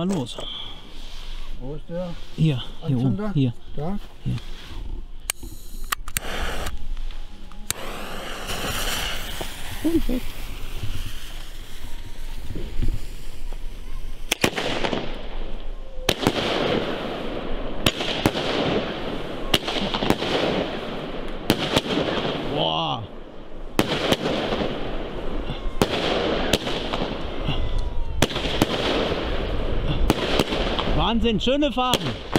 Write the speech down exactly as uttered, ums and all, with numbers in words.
mal los. Wo ist der? Hier, hier oben. Anzünder? Hier. Da? Hier. Und weg. Boah. Wahnsinn, schöne Farben.